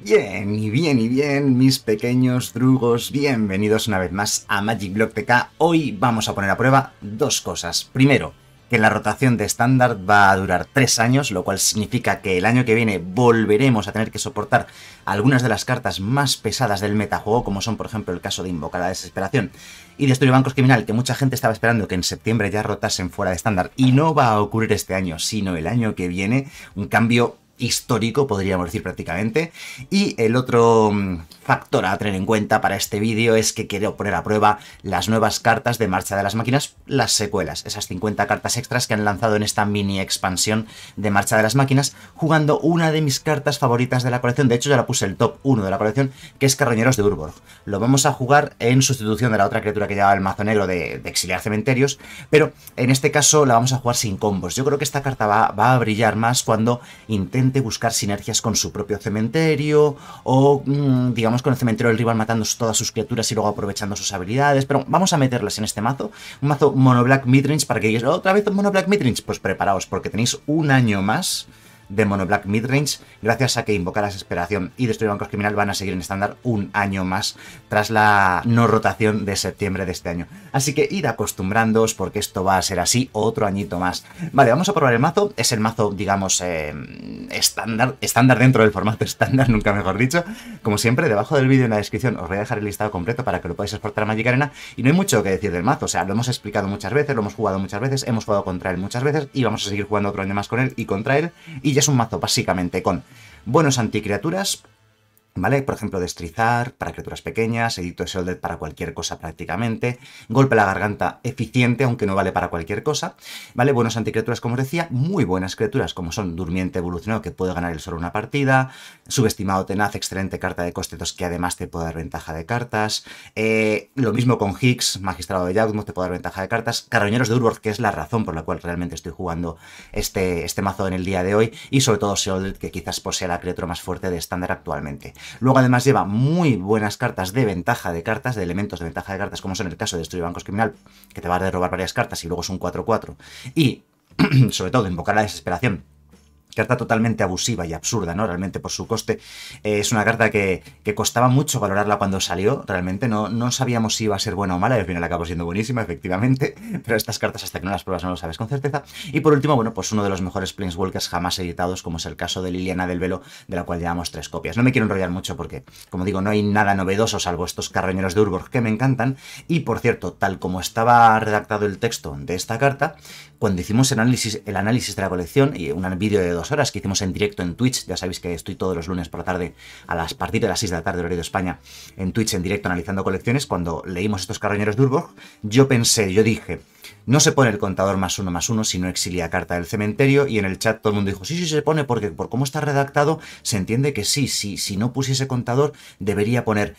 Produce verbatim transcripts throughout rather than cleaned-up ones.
Bien, y bien, y bien, mis pequeños drugos, bienvenidos una vez más a Magic Block T K. Hoy vamos a poner a prueba dos cosas. Primero, que la rotación de estándar va a durar tres años, lo cual significa que el año que viene volveremos a tener que soportar algunas de las cartas más pesadas del metajuego, como son, por ejemplo, el caso de Invocar la Desesperación y Destruir Bancos Criminal, que mucha gente estaba esperando que en septiembre ya rotasen fuera de estándar, y no va a ocurrir este año, sino el año que viene, un cambio histórico, podríamos decir prácticamente. Y el otro factor a tener en cuenta para este vídeo es que quiero poner a prueba las nuevas cartas de Marcha de las Máquinas, las secuelas, esas cincuenta cartas extras que han lanzado en esta mini expansión de Marcha de las Máquinas, jugando una de mis cartas favoritas de la colección. De hecho, ya la puse el top uno de la colección, que es Carroñeros de Urborg. Lo vamos a jugar en sustitución de la otra criatura que llevaba el mazo negro de, de Exiliar Cementerios, pero en este caso la vamos a jugar sin combos. Yo creo que esta carta va, va a brillar más cuando intente buscar sinergias con su propio cementerio o mmm, digamos con el cementerio del rival matando todas sus criaturas y luego aprovechando sus habilidades, pero vamos a meterlas en este mazo, un mazo mono black midrange para que digáis, ¿otra vez mono black midrange? Pues preparaos porque tenéis un año más de mono black midrange, gracias a que Invocar la Desesperación y Destruir Bancos Criminal van a seguir en estándar un año más tras la no rotación de septiembre de este año. Así que id acostumbrándoos porque esto va a ser así otro añito más. Vale, vamos a probar el mazo. Es el mazo, digamos, eh, estándar, estándar dentro del formato estándar, nunca mejor dicho. Como siempre, debajo del vídeo en la descripción os voy a dejar el listado completo para que lo podáis exportar a Magic Arena. Y no hay mucho que decir del mazo, o sea, lo hemos explicado muchas veces, lo hemos jugado muchas veces, hemos jugado contra él muchas veces y vamos a seguir jugando otro año más con él y contra él. Y ya es un mazo básicamente con buenos anticriaturas, ¿vale? Por ejemplo, Destrizar para criaturas pequeñas, Edicto de Sheoldred para cualquier cosa prácticamente, Golpe a la Garganta eficiente, aunque no vale para cualquier cosa, ¿vale? Buenos anticriaturas, como os decía, muy buenas criaturas, como son Durmiente Evolucionado, que puede ganar el solo una partida, Subestimado Tenaz, excelente carta de coste dos, que además te puede dar ventaja de cartas, eh, lo mismo con Higgs, Magistrado de Yawgmoth, te puede dar ventaja de cartas, Carroñeros de Urborg, que es la razón por la cual realmente estoy jugando este, este mazo en el día de hoy, y sobre todo Sheoldred, que quizás posea la criatura más fuerte de estándar actualmente. Luego además lleva muy buenas cartas de ventaja de cartas, de elementos de ventaja de cartas, como son el caso de Destruir Bancos Criminal, que te va a robar varias cartas y luego es un cuatro cuatro. Y, sobre todo, Invocar la Desesperación. Carta totalmente abusiva y absurda, ¿no? Realmente por su coste. Eh, es una carta que, que costaba mucho valorarla cuando salió. Realmente no, no sabíamos si iba a ser buena o mala y al final acabó siendo buenísima, efectivamente. Pero estas cartas hasta que no las pruebas no lo sabes con certeza. Y por último, bueno, pues uno de los mejores Planeswalkers jamás editados, como es el caso de Liliana del Velo, de la cual llevamos tres copias. No me quiero enrollar mucho porque, como digo, no hay nada novedoso salvo estos Carroñeros de Urborg que me encantan. Y por cierto, tal como estaba redactado el texto de esta carta, cuando hicimos el análisis, el análisis de la colección y un vídeo de dos horas que hicimos en directo en Twitch, ya sabéis que estoy todos los lunes por la tarde a las partir de las seis de la tarde horario de España en Twitch en directo analizando colecciones, cuando leímos estos Carroñeros de Urborg, yo pensé, yo dije, no se pone el contador más uno más uno si no exilia carta del cementerio, y en el chat todo el mundo dijo, sí, sí se pone porque por cómo está redactado se entiende que sí, sí, si no pusiese contador debería poner...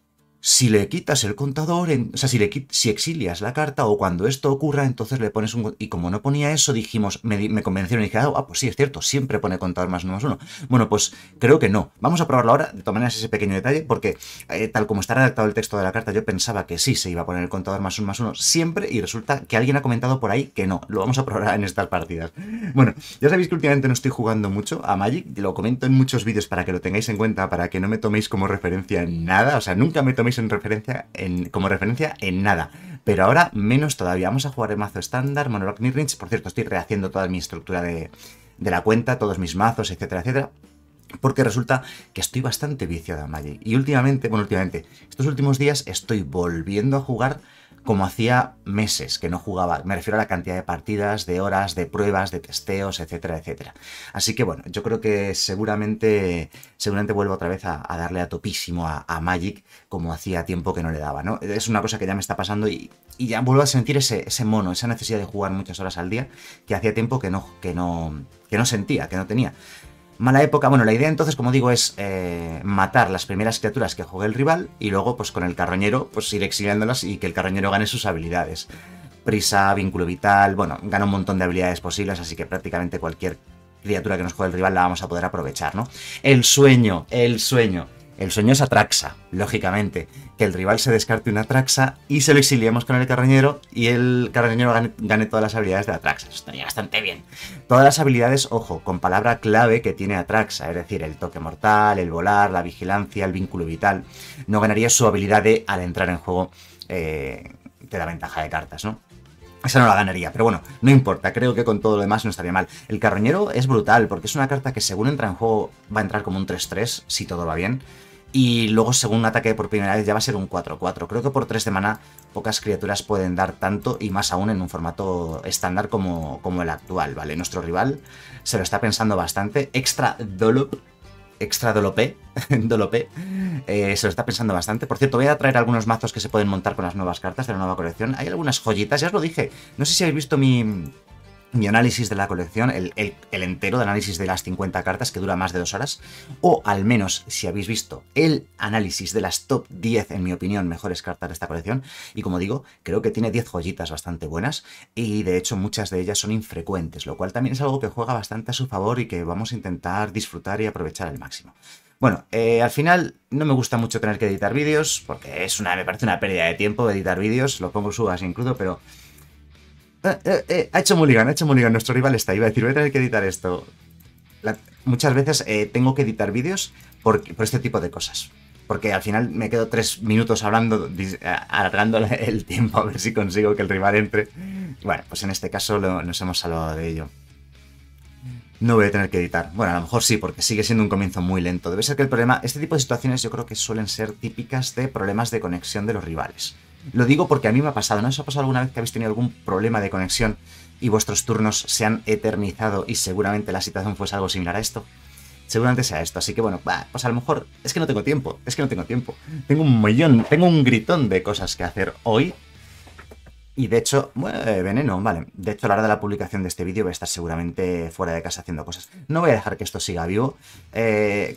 Si le quitas el contador, en, o sea, si, le, si exilias la carta o cuando esto ocurra, entonces le pones un... Y como no ponía eso, dijimos, me, me convencieron y dije, ah, pues sí, es cierto, siempre pone contador más uno más uno. Bueno, pues creo que no. Vamos a probarlo ahora, de todas maneras ese pequeño detalle, porque eh, tal como está redactado el texto de la carta, yo pensaba que sí se iba a poner el contador más uno más uno siempre, y resulta que alguien ha comentado por ahí que no. Lo vamos a probar en estas partidas. Bueno, ya sabéis que últimamente no estoy jugando mucho a Magic, lo comento en muchos vídeos para que lo tengáis en cuenta, para que no me toméis como referencia en nada, o sea, nunca me toméis en referencia en, como referencia en nada, pero ahora menos todavía. Vamos a jugar el mazo estándar, mono black midrange. Por cierto, estoy rehaciendo toda mi estructura de, de la cuenta, todos mis mazos, etcétera, etcétera, porque resulta que estoy bastante viciado a Magic, y últimamente, bueno, últimamente, estos últimos días estoy volviendo a jugar como hacía meses que no jugaba. Me refiero a la cantidad de partidas, de horas, de pruebas, de testeos, etcétera, etcétera. Así que bueno, yo creo que seguramente seguramente vuelvo otra vez a, a darle a topísimo a, a Magic, como hacía tiempo que no le daba, ¿no? Es una cosa que ya me está pasando y, y ya vuelvo a sentir ese, ese mono, esa necesidad de jugar muchas horas al día, que hacía tiempo que no, que no, que no sentía, que no tenía. Mala época. Bueno, la idea entonces, como digo, es eh, matar las primeras criaturas que juegue el rival y luego, pues con el carroñero, pues ir exiliándolas y que el carroñero gane sus habilidades. Prisa, vínculo vital, bueno, gana un montón de habilidades posibles, así que prácticamente cualquier criatura que nos juegue el rival la vamos a poder aprovechar, ¿no? El sueño, el sueño. El sueño es Atraxa, lógicamente, que el rival se descarte una Atraxa y se lo exiliemos con el carroñero y el carroñero gane, gane todas las habilidades de Atraxa. Eso estaría bastante bien. Todas las habilidades, ojo, con palabra clave que tiene Atraxa, es decir, el toque mortal, el volar, la vigilancia, el vínculo vital. No ganaría su habilidad de, al entrar en juego, eh, te da ventaja de cartas, ¿no? Esa no la ganaría, pero bueno, no importa, creo que con todo lo demás no estaría mal. El carroñero es brutal, porque es una carta que según entra en juego va a entrar como un tres tres, si todo va bien. Y luego según un ataque por primera vez ya va a ser un cuatro cuatro. Creo que por tres de maná pocas criaturas pueden dar tanto, y más aún en un formato estándar como, como el actual, ¿vale? Nuestro rival se lo está pensando bastante. Extra Dolop, Extra Dolopé, Dolopé, eh, se lo está pensando bastante. Por cierto, voy a traer algunos mazos que se pueden montar con las nuevas cartas de la nueva colección. Hay algunas joyitas, ya os lo dije. No sé si habéis visto mi, mi análisis de la colección, el, el, el entero de análisis de las cincuenta cartas, que dura más de dos horas. O al menos si habéis visto el análisis de las top diez, en mi opinión, mejores cartas de esta colección. Y como digo, creo que tiene diez joyitas bastante buenas. Y de hecho muchas de ellas son infrecuentes, lo cual también es algo que juega bastante a su favor y que vamos a intentar disfrutar y aprovechar al máximo. Bueno, eh, al final no me gusta mucho tener que editar vídeos, porque es una, me parece una pérdida de tiempo editar vídeos, lo pongo subas incluso, pero... Eh, eh, eh, ha hecho mulligan, ha hecho mulligan, nuestro rival está, iba a decir, voy a tener que editar esto. La, muchas veces eh, tengo que editar vídeos por, por este tipo de cosas, porque al final me quedo tres minutos hablando, alargando el tiempo a ver si consigo que el rival entre. Bueno, pues en este caso lo, nos hemos salvado de ello. No voy a tener que editar. Bueno, a lo mejor sí, porque sigue siendo un comienzo muy lento. Debe ser que el problema... Este tipo de situaciones yo creo que suelen ser típicas de problemas de conexión de los rivales. Lo digo porque a mí me ha pasado. ¿No os ha pasado alguna vez que habéis tenido algún problema de conexión y vuestros turnos se han eternizado y seguramente la situación fuese algo similar a esto? Seguramente sea esto. Así que bueno, bah, pues a lo mejor... Es que no tengo tiempo. Es que no tengo tiempo. Tengo un millón, tengo un gritón de cosas que hacer hoy. Y de hecho, bueno, eh, veneno, vale. De hecho, a la hora de la publicación de este vídeo voy a estar seguramente fuera de casa haciendo cosas. No voy a dejar que esto siga vivo. Eh,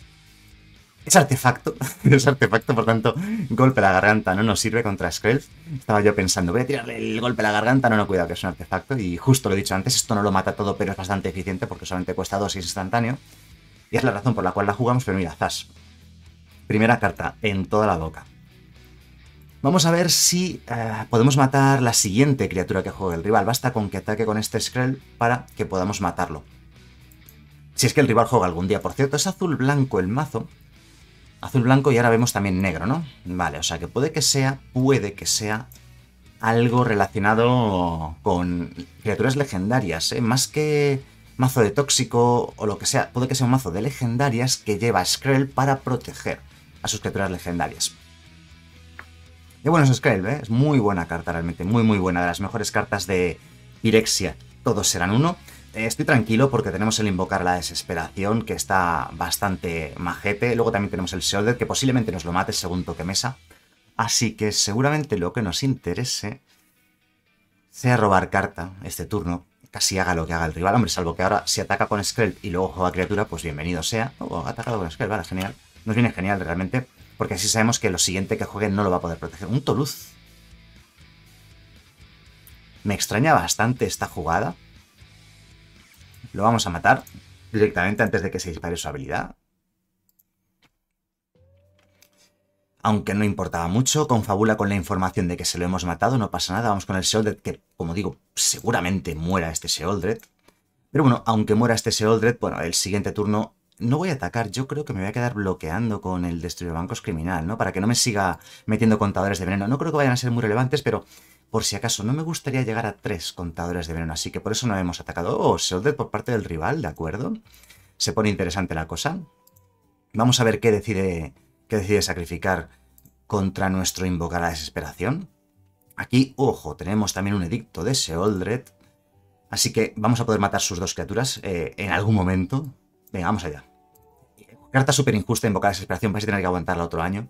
es artefacto, es artefacto, por tanto, golpe a la garganta no nos sirve contra Skrelv. Estaba yo pensando, voy a tirarle el golpe a la garganta, no, no, cuidado, que es un artefacto. Y justo lo he dicho antes, esto no lo mata todo, pero es bastante eficiente porque solamente cuesta dos y es instantáneo. Y es la razón por la cual la jugamos, pero mira, zas. Primera carta, en toda la boca. Vamos a ver si uh, podemos matar la siguiente criatura que juegue el rival. Basta con que ataque con este Skrelv para que podamos matarlo. Si es que el rival juega algún día. Por cierto, es azul-blanco el mazo. Azul-blanco y ahora vemos también negro, ¿no? Vale, o sea que puede que sea, puede que sea algo relacionado con criaturas legendarias, ¿eh? Más que mazo de tóxico o lo que sea, puede que sea un mazo de legendarias que lleva a Skrelv para proteger a sus criaturas legendarias. Y bueno, es Skrelv, ¿eh? Es muy buena carta realmente, muy muy buena, de las mejores cartas de Pirexia. Todos serán uno. Eh, estoy tranquilo porque tenemos el invocar la desesperación, que está bastante majete. Luego también tenemos el Sheoldred, que posiblemente nos lo mate según toque mesa. Así que seguramente lo que nos interese sea robar carta este turno. Casi haga lo que haga el rival. Hombre, salvo que ahora si ataca con Skrelv y luego juega criatura, pues bienvenido sea. Oh, ha atacado con Skrelv, vale, genial. Nos viene genial realmente, porque así sabemos que lo siguiente que juegue no lo va a poder proteger. Un Toluz. Me extraña bastante esta jugada. Lo vamos a matar directamente antes de que se dispare su habilidad. Aunque no importaba mucho, confabula con la información de que se lo hemos matado, no pasa nada. Vamos con el Sheoldred, que, como digo, seguramente muera este Sheoldred. Pero bueno, aunque muera este Sheoldred, bueno, el siguiente turno no voy a atacar. Yo creo que me voy a quedar bloqueando con el Destruye Bancos Criminal, ¿no? Para que no me siga metiendo contadores de veneno. No creo que vayan a ser muy relevantes, pero por si acaso no me gustaría llegar a tres contadores de veneno, así que por eso no hemos atacado. Oh, Sheoldred por parte del rival, ¿de acuerdo? Se pone interesante la cosa. Vamos a ver qué decide... que decide sacrificar contra nuestro invocar a la desesperación. Aquí, ojo, tenemos también un edicto de Sheoldred. Así que vamos a poder matar sus dos criaturas eh, en algún momento. Venga, vamos allá. Carta súper injusta, invocar a la desesperación. Vais a tener que aguantarla otro año.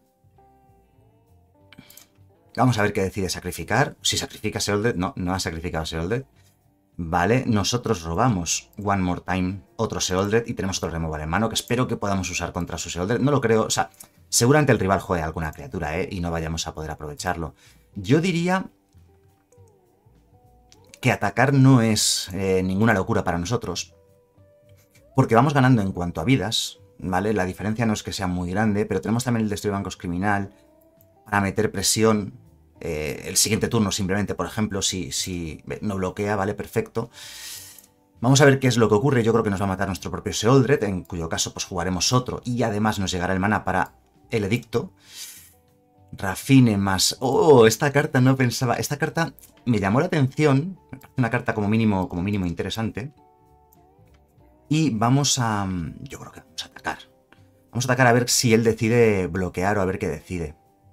Vamos a ver qué decide sacrificar. Si sacrifica Sheoldred. No, no ha sacrificado Sheoldred. Vale, nosotros robamos One More Time otro Sheoldred y tenemos otro removal en mano que espero que podamos usar contra su Sheoldred. No lo creo, o sea, seguramente el rival juegue alguna criatura, ¿eh? Y no vayamos a poder aprovecharlo. Yo diría que atacar no es eh, ninguna locura para nosotros, porque vamos ganando en cuanto a vidas, ¿vale? La diferencia no es que sea muy grande, pero tenemos también el Destruir Bancos Criminal para meter presión eh, el siguiente turno simplemente, por ejemplo, si, si no bloquea, ¿vale? Perfecto. Vamos a ver qué es lo que ocurre. Yo creo que nos va a matar nuestro propio Sheoldred, en cuyo caso pues jugaremos otro y además nos llegará el mana para el edicto. Rafine más... ¡Oh! Esta carta no pensaba... Esta carta me llamó la atención. Me parece una carta como mínimo, como mínimo interesante. Y vamos a... Yo creo que vamos a atacar. Vamos a atacar a ver si él decide bloquear o a ver qué decide.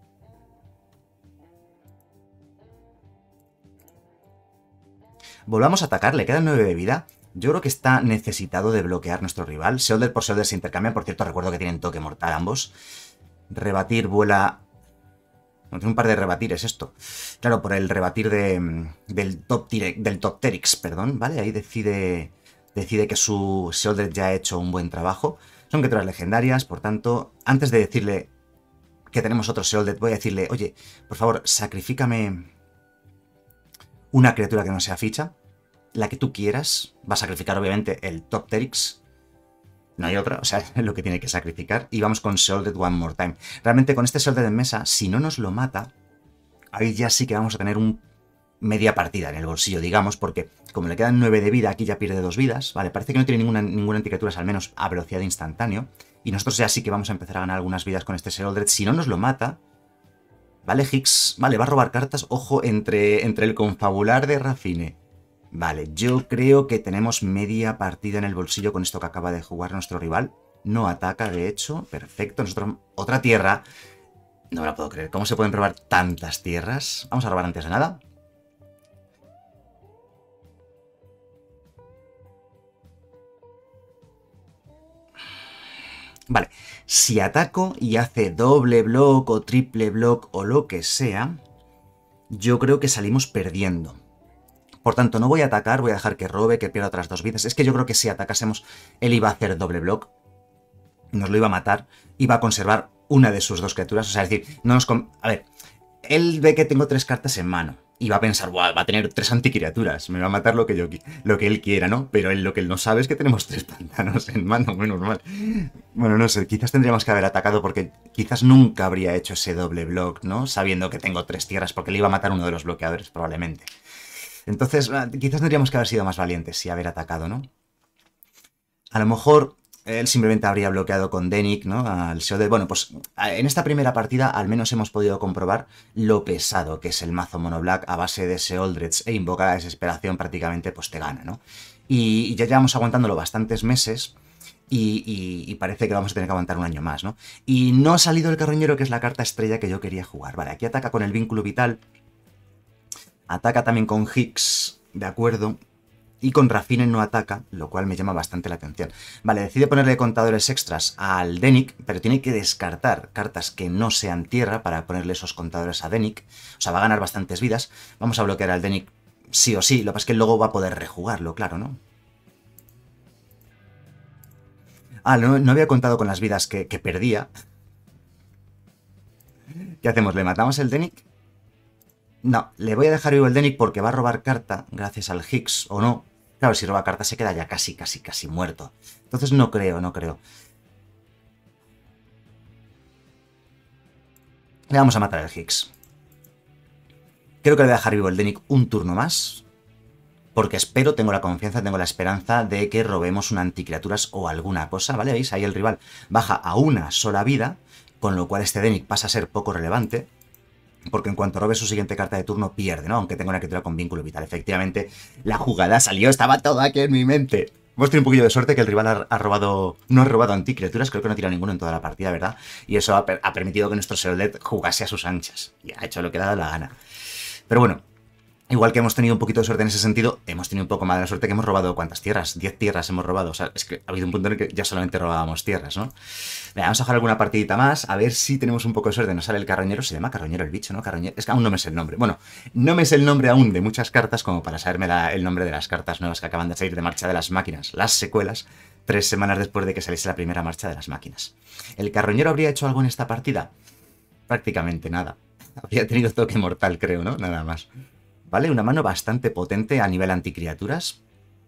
Volvamos a atacar, le quedan nueve de vida. Yo creo que está necesitado de bloquear nuestro rival. Sheoldred por Sheoldred se intercambian. Por cierto, recuerdo que tienen toque mortal ambos. Rebatir, vuela... No, tiene un par de rebatires esto. Claro, por el rebatir de, del top del top Terix, perdón, ¿vale? Ahí decide, decide que su Sheoldred ya ha hecho un buen trabajo. Son criaturas legendarias, por tanto, antes de decirle que tenemos otro Sheoldred, voy a decirle, oye, por favor, sacrifícame una criatura que no sea ficha. La que tú quieras. Va a sacrificar, obviamente, el top Terix. No hay otra, o sea, es lo que tiene que sacrificar. Y vamos con Sheoldred One More Time. Realmente con este Sheoldred en mesa, si no nos lo mata, ahí ya sí que vamos a tener un media partida en el bolsillo, digamos, porque como le quedan nueve de vida, aquí ya pierde dos vidas, ¿vale? Parece que no tiene ninguna, ninguna anticriaturas, al menos a velocidad de instantáneo. Y nosotros ya sí que vamos a empezar a ganar algunas vidas con este Sheoldred. Si no nos lo mata, ¿vale? Higgs, vale, va a robar cartas, ojo, entre, entre el confabular de Rafine. Vale, yo creo que tenemos media partida en el bolsillo con esto que acaba de jugar nuestro rival. No ataca, de hecho. Perfecto. Nosotros... Otra tierra. No me la puedo creer. ¿Cómo se pueden robar tantas tierras? Vamos a robar antes de nada. Vale. Si ataco y hace doble block o triple block o lo que sea, yo creo que salimos perdiendo. Por tanto, no voy a atacar, voy a dejar que robe, que pierda otras dos vidas. Es que yo creo que si atacásemos, él iba a hacer doble block, nos lo iba a matar, iba a conservar una de sus dos criaturas. O sea, es decir, no nos... A ver, él ve que tengo tres cartas en mano y va a pensar, wow, va a tener tres anticriaturas, me va a matar lo que, yo, lo que él quiera, ¿no? Pero él, lo que él no sabe es que tenemos tres pantanos en mano, menos mal. Bueno, no sé, quizás tendríamos que haber atacado porque quizás nunca habría hecho ese doble block, ¿no? Sabiendo que tengo tres tierras, porque le iba a matar uno de los bloqueadores, probablemente. Entonces, quizás tendríamos que haber sido más valientes y haber atacado, ¿no? A lo mejor él simplemente habría bloqueado con Denik, ¿no? Al Sheoldred. Bueno, pues en esta primera partida al menos hemos podido comprobar lo pesado que es el mazo mono black a base de Sheoldreds e invocar a desesperación, prácticamente pues te gana, ¿no? Y, y ya llevamos aguantándolo bastantes meses. Y, y, y parece que vamos a tener que aguantar un año más, ¿no? Y no ha salido el carroñero, que es la carta estrella que yo quería jugar. Vale, aquí ataca con el vínculo vital. Ataca también con Higgs, de acuerdo. Y con Rafine no ataca, lo cual me llama bastante la atención. Vale, decide ponerle contadores extras al Denik, pero tiene que descartar cartas que no sean tierra para ponerle esos contadores a Denik. O sea, va a ganar bastantes vidas. Vamos a bloquear al Denik sí o sí. Lo que pasa es que luego va a poder rejugarlo, claro, ¿no? Ah, no, no había contado con las vidas que, que perdía. ¿Qué hacemos? ¿Le matamos el Denik? No, le voy a dejar vivo el Denik porque va a robar carta gracias al Higgs, o no. Claro, si roba carta se queda ya casi, casi, casi muerto. Entonces no creo, no creo. Le vamos a matar al Higgs. Creo que le voy a dejar vivo el Denik un turno más. Porque espero, tengo la confianza, tengo la esperanza de que robemos una anticriaturas o alguna cosa, ¿vale? ¿Veis? Ahí el rival baja a una sola vida, con lo cual este Denik pasa a ser poco relevante. Porque en cuanto robe su siguiente carta de turno pierde, ¿no? Aunque tenga una criatura con vínculo vital. Efectivamente, la jugada salió, estaba todo aquí en mi mente. Hemos tenido un poquillo de suerte que el rival ha, ha robado... No ha robado anticriaturas, creo que no ha tirado ninguno en toda la partida, ¿verdad? Y eso ha, per ha permitido que nuestro Sheoldred jugase a sus anchas. Y ha hecho lo que le ha dado la gana. Pero bueno, igual que hemos tenido un poquito de suerte en ese sentido, hemos tenido un poco más de suerte que hemos robado... ¿Cuántas tierras? diez tierras hemos robado. O sea, es que ha habido un punto en el que ya solamente robábamos tierras, ¿no? Venga, vamos a jugar alguna partidita más, a ver si tenemos un poco de suerte. Nos sale el carroñero, se llama carroñero el bicho, ¿no? Carroñero, es que aún no me sé el nombre. Bueno, no me sé el nombre aún de muchas cartas como para saberme la, el nombre de las cartas nuevas que acaban de salir de Marcha de las Máquinas, las secuelas, tres semanas después de que saliese la primera Marcha de las Máquinas. ¿El carroñero habría hecho algo en esta partida? Prácticamente nada. Habría tenido toque mortal, creo, ¿no? Nada más. Vale, una mano bastante potente a nivel anticriaturas.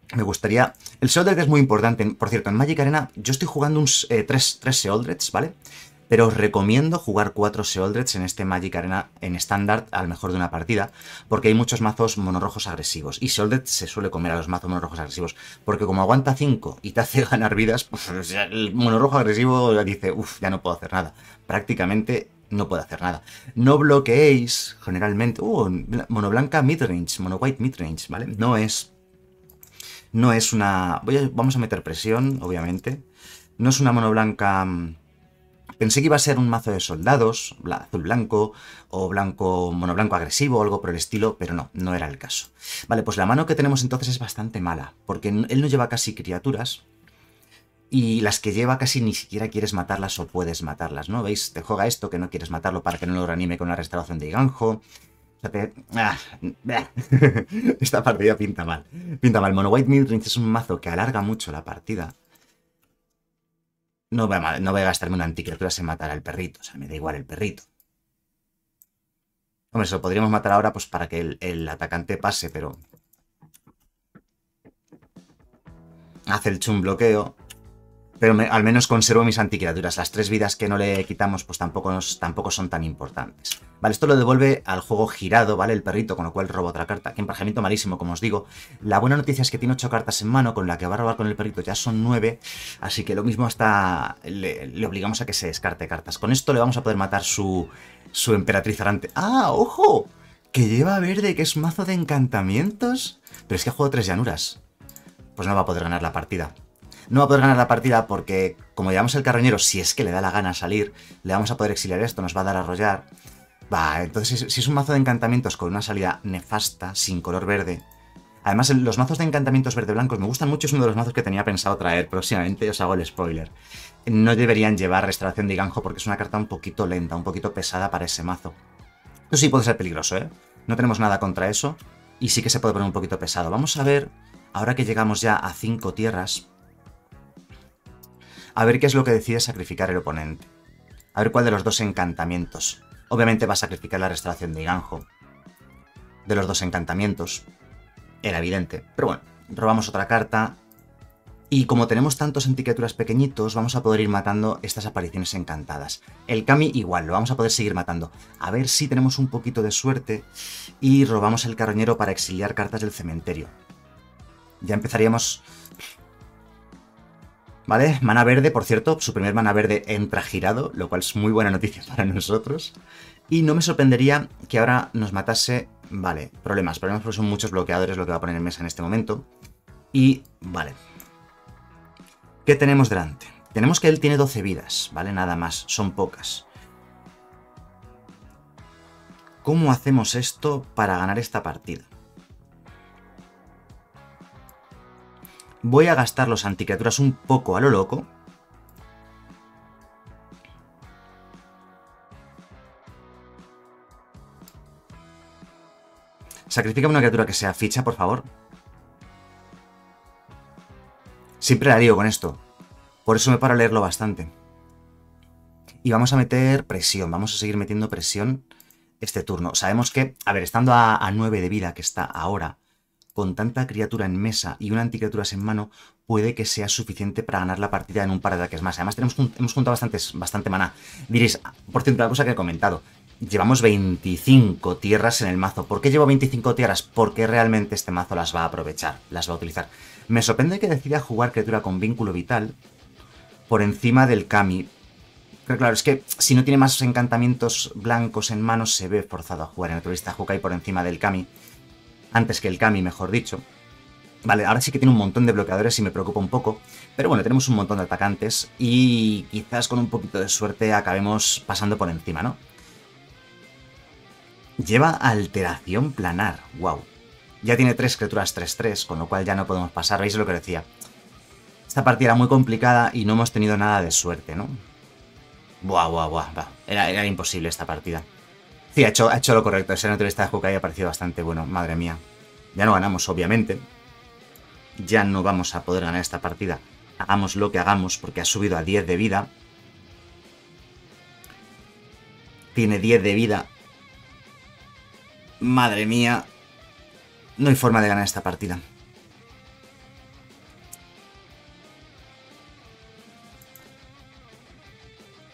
Me gustaría... El Sheoldred es muy importante. Por cierto, en Magic Arena yo estoy jugando un, eh, tres, tres Sheoldreds, ¿vale? Pero os recomiendo jugar cuatro Sheoldreds en este Magic Arena en estándar al mejor de una partida, porque hay muchos mazos monorrojos agresivos. Y Sheoldred se suele comer a los mazos monorrojos agresivos, porque como aguanta cinco y te hace ganar vidas, pues el monorrojo agresivo dice, uff, ya no puedo hacer nada. Prácticamente no puede hacer nada. No bloqueéis, generalmente... Uh, mono blanca midrange, mono white midrange, ¿vale? No es... No es una... Voy a... Vamos a meter presión, obviamente. No es una mono blanca... Pensé que iba a ser un mazo de soldados, azul blanco, o blanco, mono blanco agresivo, o algo por el estilo, pero no, no era el caso. Vale, pues la mano que tenemos entonces es bastante mala, porque él no lleva casi criaturas, y las que lleva casi ni siquiera quieres matarlas o puedes matarlas, ¿no? ¿Veis? Te juega esto que no quieres matarlo para que no lo reanime con la restauración de Iganjo. O sea, te... ah, esta partida pinta mal. Pinta mal. Mono White Midrange es un mazo que alarga mucho la partida. No voy, a, no voy a gastarme una anticriatura sin matar al perrito. O sea, me da igual el perrito. Hombre, eso lo podríamos matar ahora pues para que el, el atacante pase, pero... Hace el chum bloqueo. Pero me, al menos conservo mis anticriaturas. Las tres vidas que no le quitamos pues tampoco, nos, tampoco son tan importantes. Vale, esto lo devuelve al juego girado, ¿vale? El perrito, con lo cual roba otra carta. Que emparejamiento malísimo, como os digo. La buena noticia es que tiene ocho cartas en mano, con la que va a robar con el perrito ya son nueve. Así que lo mismo hasta le, le obligamos a que se descarte cartas. Con esto le vamos a poder matar su, su emperatriz errante. ¡Ah, ojo! Que lleva verde, que es mazo de encantamientos. Pero es que juego tres llanuras. Pues no va a poder ganar la partida. No va a poder ganar la partida porque, como llevamos el carroñero, si es que le da la gana salir, le vamos a poder exiliar esto, nos va a dar a arrollar. Va, entonces si es un mazo de encantamientos con una salida nefasta, sin color verde... Además, los mazos de encantamientos verde-blancos me gustan mucho, es uno de los mazos que tenía pensado traer próximamente, os hago el spoiler. No deberían llevar restauración de Iganjo porque es una carta un poquito lenta, un poquito pesada para ese mazo. Eso sí puede ser peligroso, ¿eh? No tenemos nada contra eso y sí que se puede poner un poquito pesado. Vamos a ver, ahora que llegamos ya a cinco tierras... A ver qué es lo que decide sacrificar el oponente. A ver cuál de los dos encantamientos. Obviamente va a sacrificar la restauración de Iganjo. De los dos encantamientos. Era evidente. Pero bueno, robamos otra carta. Y como tenemos tantos anticriaturas pequeñitos, vamos a poder ir matando estas apariciones encantadas. El Kami igual, lo vamos a poder seguir matando. A ver si tenemos un poquito de suerte. Y robamos el carroñero para exiliar cartas del cementerio. Ya empezaríamos... ¿Vale? Mana verde, por cierto, su primer mana verde entra girado, lo cual es muy buena noticia para nosotros. Y no me sorprendería que ahora nos matase... Vale, problemas, problemas porque son muchos bloqueadores lo que va a poner en mesa en este momento. Y, vale. ¿Qué tenemos delante? Tenemos que él tiene doce vidas, ¿vale? Nada más, son pocas. ¿Cómo hacemos esto para ganar esta partida? Voy a gastar los anticriaturas un poco a lo loco. Sacrifica una criatura que sea ficha, por favor. Siempre la lío con esto. Por eso me paro a leerlo bastante. Y vamos a meter presión. Vamos a seguir metiendo presión este turno. Sabemos que, a ver, estando a, a nueve de vida que está ahora... Con tanta criatura en mesa y una anticriaturas en mano, puede que sea suficiente para ganar la partida en un par de ataques más. Además, tenemos, hemos juntado bastantes, bastante maná. Diréis, por cierto, una cosa que he comentado. Llevamos veinticinco tierras en el mazo. ¿Por qué llevo veinticinco tierras? Porque realmente este mazo las va a aprovechar, las va a utilizar. Me sorprende que decida jugar criatura con vínculo vital por encima del Kami. Pero claro, es que si no tiene más encantamientos blancos en mano, se ve forzado a jugar en naturalista Hukai por encima del Kami. Antes que el Kami, mejor dicho. Vale, ahora sí que tiene un montón de bloqueadores y me preocupa un poco. Pero bueno, tenemos un montón de atacantes y quizás con un poquito de suerte acabemos pasando por encima, ¿no? Lleva alteración planar, wow. Ya tiene tres criaturas tres tres, con lo cual ya no podemos pasar. ¿Veis lo que decía? Esta partida era muy complicada y no hemos tenido nada de suerte, ¿no? Buah, buah, buah, buah. Era, era imposible esta partida. Sí, ha hecho, ha hecho lo correcto. Ese naturalista de Hukai ha parecido bastante bueno. Madre mía. Ya no ganamos, obviamente. Ya no vamos a poder ganar esta partida. Hagamos lo que hagamos, porque ha subido a diez de vida. Tiene diez de vida. Madre mía. No hay forma de ganar esta partida.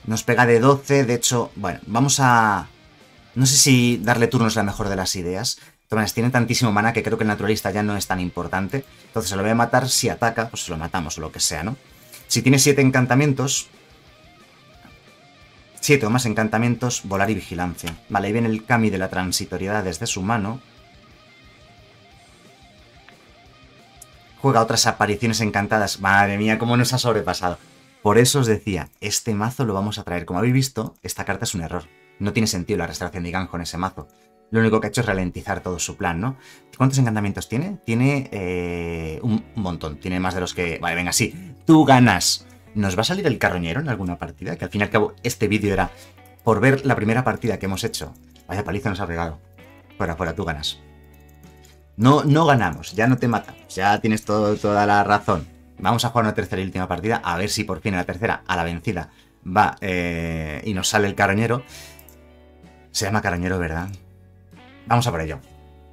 Nos pega de doce, de hecho, bueno, vamos a... No sé si darle turno es la mejor de las ideas. Entonces, tiene tantísimo mana que creo que el naturalista ya no es tan importante. Entonces se lo voy a matar. Si ataca, pues lo matamos o lo que sea, ¿no? Si tiene siete encantamientos... siete o más encantamientos, volar y vigilancia. Vale, ahí viene el Kami de la transitoriedad desde su mano. Juega otras apariciones encantadas. Madre mía, cómo nos ha sobrepasado. Por eso os decía, este mazo lo vamos a traer. Como habéis visto, esta carta es un error. No tiene sentido la restauración de Ganjo en ese mazo. Lo único que ha hecho es ralentizar todo su plan, ¿no? ¿Cuántos encantamientos tiene? Tiene eh, un montón. Tiene más de los que... Vale, venga, sí. Tú ganas. ¿Nos va a salir el carroñero en alguna partida? Que al fin y al cabo este vídeo era por ver la primera partida que hemos hecho. Vaya paliza nos ha pegado. Fuera, fuera, tú ganas. No, no ganamos. Ya no te matamos. Ya tienes todo, toda la razón. Vamos a jugar una tercera y última partida. A ver si por fin en la tercera, a la vencida, va eh, y nos sale el carroñero. Se llama carroñero, ¿verdad? Vamos a por ello.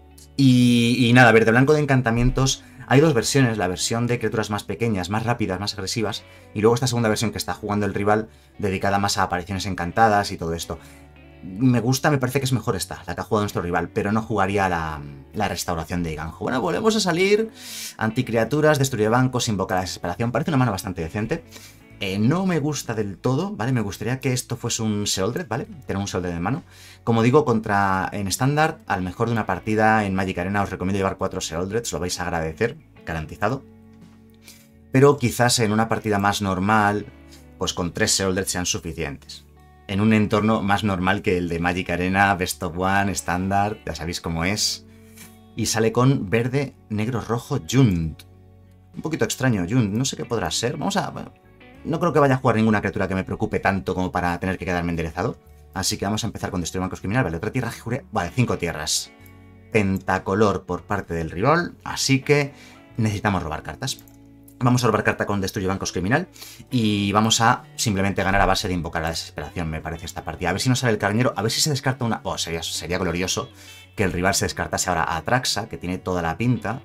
Y, y nada, verde blanco de encantamientos. Hay dos versiones, la versión de criaturas más pequeñas, más rápidas, más agresivas, y luego esta segunda versión que está jugando el rival, dedicada más a apariciones encantadas y todo esto. Me gusta, me parece que es mejor esta, la que ha jugado nuestro rival, pero no jugaría la, la restauración de Ganjo. Bueno, volvemos a salir. Anticriaturas, destruye bancos, invoca la desesperación. Parece una mano bastante decente. Eh, no me gusta del todo, ¿vale? Me gustaría que esto fuese un Sheoldred, ¿vale? Tener un Sheoldred en mano. Como digo, contra en estándar, al mejor de una partida en Magic Arena os recomiendo llevar cuatro Sheoldreds, lo vais a agradecer, garantizado. Pero quizás en una partida más normal, pues con tres Sheoldreds sean suficientes. En un entorno más normal que el de Magic Arena, Best of One, estándar, ya sabéis cómo es. Y sale con verde, negro, rojo, Jund. Un poquito extraño, Jund, no sé qué podrá ser. Vamos a... Bueno, no creo que vaya a jugar ninguna criatura que me preocupe tanto como para tener que quedarme enderezado. Así que vamos a empezar con Destruir Bancos Criminal. Vale, otra tierra, vale, cinco tierras. Pentacolor por parte del rival, así que necesitamos robar cartas. Vamos a robar carta con Destruye Bancos Criminal y vamos a simplemente ganar a base de invocar la desesperación, me parece, esta partida. A ver si nos sale el carroñero, a ver si se descarta una... Oh, sería, sería glorioso que el rival se descartase ahora a Atraxa, que tiene toda la pinta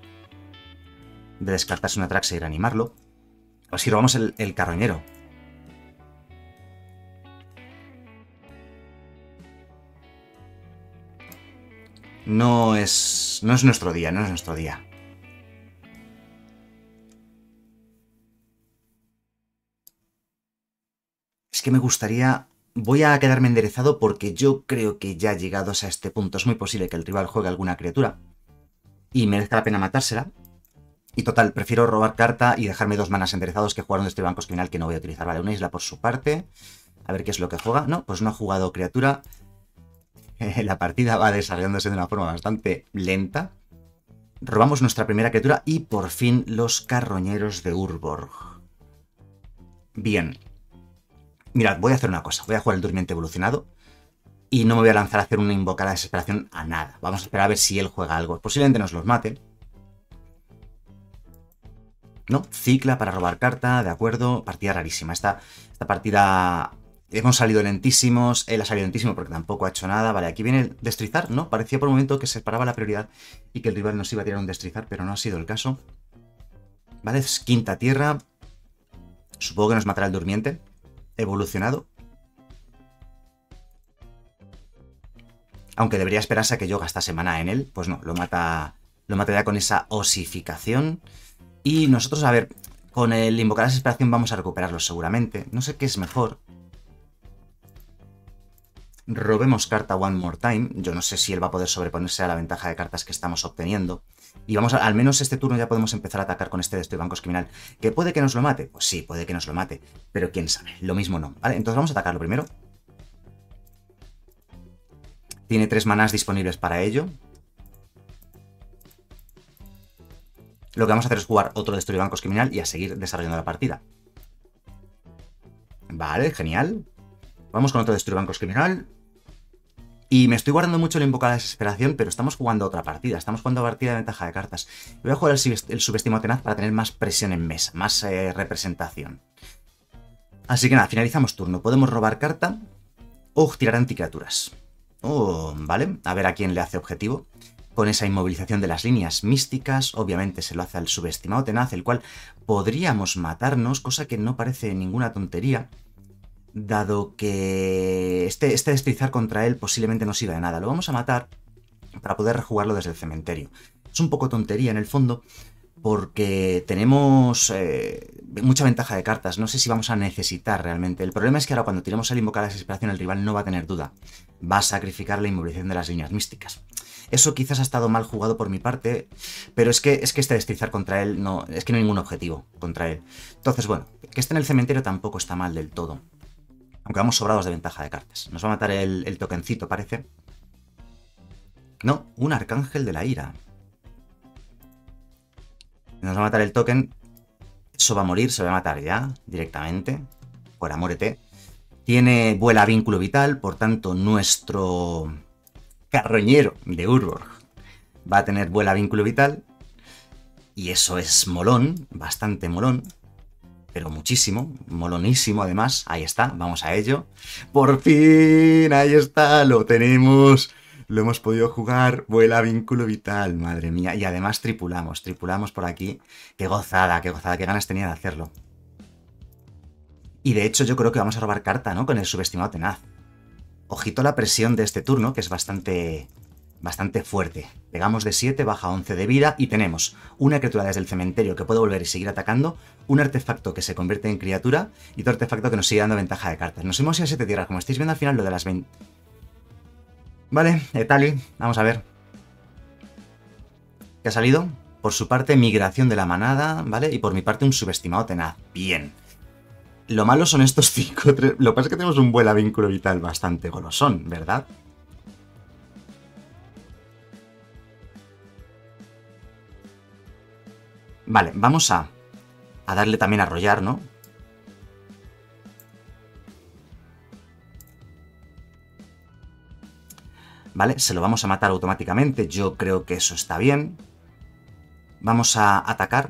de descartarse una Atraxa y reanimarlo. A ver si robamos el, el carroñero. No es... no es nuestro día, no es nuestro día. Es que me gustaría... Voy a quedarme enderezado porque yo creo que ya llegados a este punto es muy posible que el rival juegue alguna criatura y merezca la pena matársela. Y total, prefiero robar carta y dejarme dos manas enderezados que jugar un Destruye Bancos Criminal que no voy a utilizar. Vale, una isla por su parte. A ver qué es lo que juega. No, pues no ha jugado criatura. La partida va desarrollándose de una forma bastante lenta. Robamos nuestra primera criatura y por fin los carroñeros de Urborg. Bien. Mirad, voy a hacer una cosa. Voy a jugar el Durmiente Evolucionado y no me voy a lanzar a hacer una invocada desesperación a nada. Vamos a esperar a ver si él juega algo. Posiblemente nos los mate. No, cicla para robar carta, de acuerdo. Partida rarísima. Esta, esta partida... Hemos salido lentísimos, él ha salido lentísimo porque tampoco ha hecho nada. Vale, aquí viene el destrizar, ¿no? Parecía por un momento que se paraba la prioridad y que el rival nos iba a tirar un destrizar, pero no ha sido el caso. Vale, es quinta tierra. Supongo que nos matará el Durmiente Evolucionado. Aunque debería esperarse a que yo gastase mana en él. Pues no, lo mata, lo mata ya con esa osificación. Y nosotros, a ver, con el invocar la desesperación vamos a recuperarlo seguramente. No sé qué es mejor. Robemos carta one more time. Yo no sé si él va a poder sobreponerse a la ventaja de cartas que estamos obteniendo. Y vamos a, al menos este turno ya podemos empezar a atacar con este Destruye Bancos Criminal. ¿Que puede que nos lo mate? Pues sí, puede que nos lo mate. Pero quién sabe, lo mismo no. Vale, entonces vamos a atacarlo primero. Tiene tres manás disponibles para ello. Lo que vamos a hacer es jugar otro Destruye Bancos Criminal y a seguir desarrollando la partida. Vale, genial. Vamos con otro Destruye Bancos Criminal. Y me estoy guardando mucho el invocar la desesperación, pero estamos jugando otra partida. Estamos jugando partida de ventaja de cartas. Voy a jugar el, el subestimo tenaz para tener más presión en mesa, más eh, representación. Así que nada, finalizamos turno. Podemos robar carta o tirar anticriaturas. Oh, vale. A ver a quién le hace objetivo. Con esa inmovilización de las líneas místicas, obviamente se lo hace al subestimado tenaz, el cual podríamos matarnos, cosa que no parece ninguna tontería. dado que este, este deslizar contra él posiblemente no sirva de nada. Lo vamos a matar para poder rejugarlo desde el cementerio. Es un poco tontería en el fondo, porque tenemos eh, mucha ventaja de cartas. No sé si vamos a necesitar realmente. El problema es que ahora cuando tiremos el invocar la desesperación, el rival no va a tener duda. Va a sacrificar la inmovilización de las líneas místicas. Eso quizás ha estado mal jugado por mi parte, pero es que, es que este deslizar contra él, no, es que no hay ningún objetivo contra él. Entonces, bueno, que esté en el cementerio tampoco está mal del todo. Aunque vamos sobrados de ventaja de cartas. Nos va a matar el, el tokencito, parece. No, un arcángel de la ira. Nos va a matar el token. Eso va a morir, se va a matar ya, directamente. Fuera, muérete. Tiene vuela vínculo vital, por tanto, nuestro carroñero de Urborg va a tener vuela vínculo vital. Y eso es molón, bastante molón. Pero muchísimo, molonísimo además. Ahí está, vamos a ello. ¡Por fin! Ahí está, lo tenemos. Lo hemos podido jugar, vuela vínculo vital, madre mía. Y además tripulamos, tripulamos por aquí. Qué gozada, qué gozada, qué ganas tenía de hacerlo. Y de hecho yo creo que vamos a robar carta, ¿no? Con el subestimado tenaz. Ojito la presión de este turno, que es bastante, bastante fuerte. Pegamos de siete, baja once de vida y tenemos una criatura desde el cementerio que puede volver y seguir atacando, un artefacto que se convierte en criatura y otro artefacto que nos sigue dando ventaja de cartas. Nos hemos ido a siete tierras, como estáis viendo al final lo de las veinte... Vale, Etali, vamos a ver. ¿Qué ha salido? Por su parte, migración de la manada, ¿vale? Y por mi parte, un subestimado tenaz. Bien. Lo malo son estos cinco... Lo que pasa es que tenemos un vuela vínculo vital bastante golosón, ¿verdad? Vale, vamos a, a darle también a arrollar, ¿no? ¿Vale? Se lo vamos a matar automáticamente. Yo creo que eso está bien. Vamos a atacar.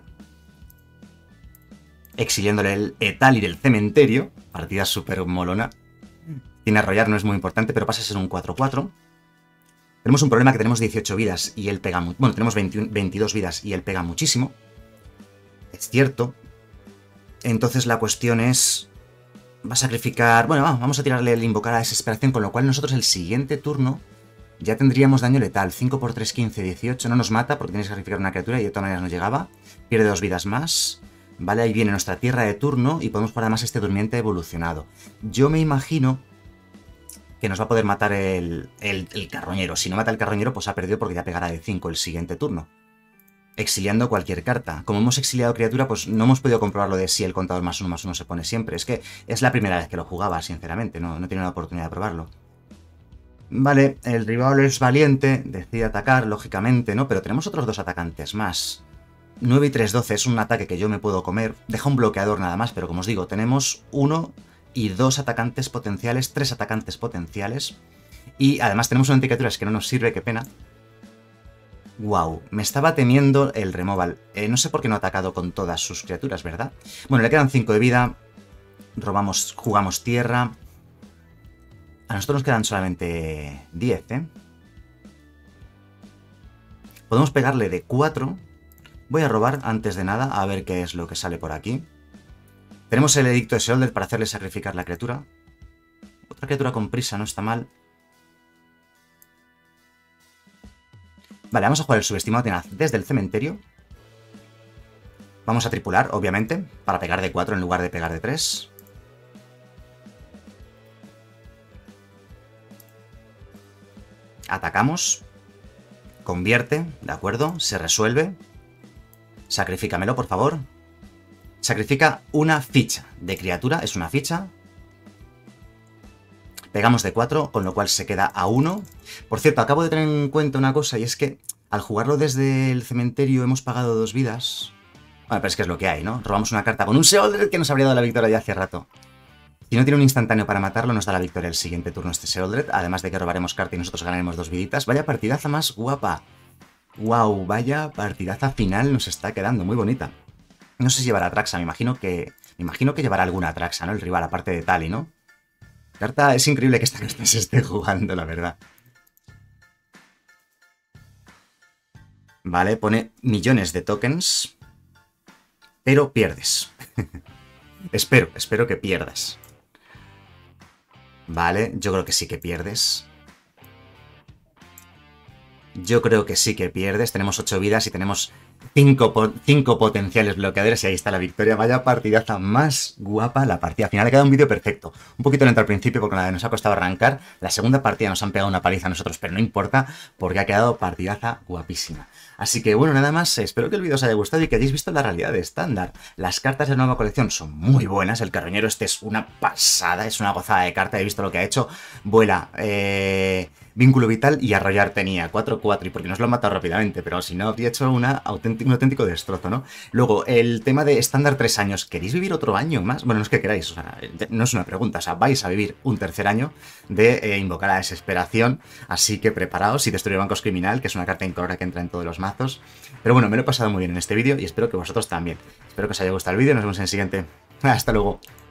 Exiliándole el Etali del cementerio. Partida súper molona. Tiene arrollar, no es muy importante, pero pasa a ser un cuatro cuatro. Tenemos un problema que tenemos dieciocho vidas y él pega... Bueno, tenemos veintiuno, veintidós vidas y él pega muchísimo. Es cierto. Entonces la cuestión es... Va a sacrificar... Bueno, vamos a tirarle el invocar a desesperación, con lo cual nosotros el siguiente turno... Ya tendríamos daño letal, cinco por tres, quince, dieciocho, no nos mata porque tienes que sacrificar una criatura y de todas maneras no llegaba. Pierde dos vidas más. Vale, ahí viene nuestra tierra de turno y podemos jugar además este durmiente evolucionado. Yo me imagino que nos va a poder matar el, el, el carroñero. Si no mata el carroñero, pues ha perdido porque ya pegará de cinco el siguiente turno. Exiliando cualquier carta. Como hemos exiliado criatura, pues no hemos podido comprobar lo de si el contador más uno más uno se pone siempre. Es que es la primera vez que lo jugaba, sinceramente, no, no he tenido la oportunidad de probarlo. Vale, el rival es valiente, decide atacar, lógicamente, ¿no? Pero tenemos otros dos atacantes más. nueve y tres, doce es un ataque que yo me puedo comer. Deja un bloqueador nada más, pero como os digo, tenemos uno y dos atacantes potenciales, tres atacantes potenciales. Y además tenemos una anticriatura que no nos sirve, qué pena. Wow, me estaba temiendo el removal. Eh, no sé por qué no ha atacado con todas sus criaturas, ¿verdad? Bueno, le quedan cinco de vida. Robamos, jugamos tierra. A nosotros nos quedan solamente diez, ¿eh? Podemos pegarle de cuatro. Voy a robar antes de nada a ver qué es lo que sale por aquí. Tenemos el edicto de Sheoldred para hacerle sacrificar la criatura. Otra criatura con prisa no está mal. Vale, vamos a jugar el subestimado tenaz desde el cementerio. Vamos a tripular, obviamente, para pegar de cuatro en lugar de pegar de tres. Atacamos. Convierte, de acuerdo, se resuelve. Sacrifícamelo, por favor. Sacrifica una ficha de criatura, es una ficha. Pegamos de cuatro, con lo cual se queda a uno. Por cierto, acabo de tener en cuenta una cosa, y es que al jugarlo desde el cementerio hemos pagado dos vidas. Bueno, pero es que es lo que hay, ¿no? Robamos una carta con un Sheoldred que nos habría dado la victoria ya hace rato. Si no tiene un instantáneo para matarlo, nos da la victoria el siguiente turno este Sheoldred, además de que robaremos carta y nosotros ganaremos dos viditas. Vaya partidaza más guapa. Wow, vaya partidaza final nos está quedando, muy bonita. No sé si llevará Atraxa, me imagino que... Me imagino que llevará alguna Atraxa, ¿no? El rival, aparte de Tali, ¿no? Carta, es increíble que esta carta se esté jugando, la verdad. Vale, pone millones de tokens. Pero pierdes. espero, espero que pierdas. Vale, yo creo que sí que pierdes. Yo creo que sí que pierdes. Tenemos ocho vidas y tenemos cinco potenciales bloqueadores y ahí está la victoria. Vaya partidaza más guapa la partida final. Ha quedado un vídeo perfecto. Un poquito lento al principio porque nos ha costado arrancar. La segunda partida nos han pegado una paliza a nosotros, pero no importa porque ha quedado partidaza guapísima. Así que bueno, nada más. Espero que el vídeo os haya gustado y que hayáis visto la realidad de estándar. Las cartas de nueva colección son muy buenas. El carroñero este es una pasada, es una gozada de carta. He visto lo que ha hecho. Vuela, eh... vínculo vital y arrollar tenía cuatro cuatro y porque nos lo han matado rápidamente, pero si no habría hecho una auténtico, un auténtico destrozo, ¿no? Luego, el tema de estándar tres años. ¿Queréis vivir otro año más? Bueno, no es que queráis, o sea, no es una pregunta, o sea, vais a vivir un tercer año de eh, invocar a desesperación, así que preparaos y destruir bancos criminal, que es una carta incolora que entra en todos los mazos. Pero bueno, me lo he pasado muy bien en este vídeo y espero que vosotros también. Espero que os haya gustado el vídeo, nos vemos en el siguiente. Hasta luego.